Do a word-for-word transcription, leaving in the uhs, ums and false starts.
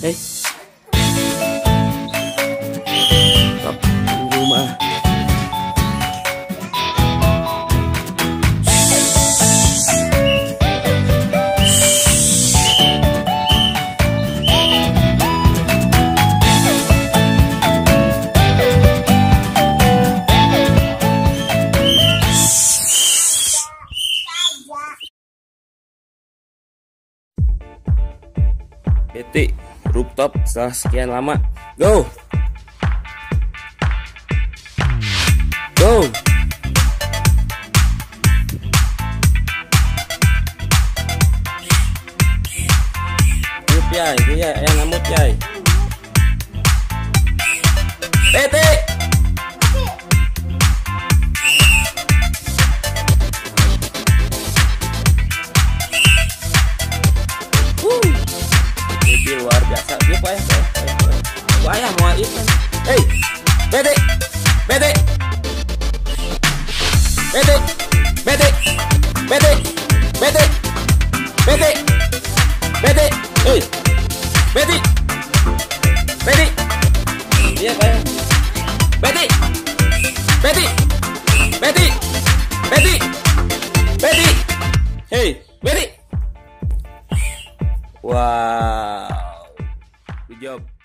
Hei. Stop rumah. Detik rooftop setelah sekian lama. Go. Go. Yuk ya, ya, yang namut ya. Detik. Luar biasa dia payah payah mau itu. Hei bete bete bete bete bete bete bete bete hei bete bete dia payah bete bete bete bete bete hei bete. Wow, good job.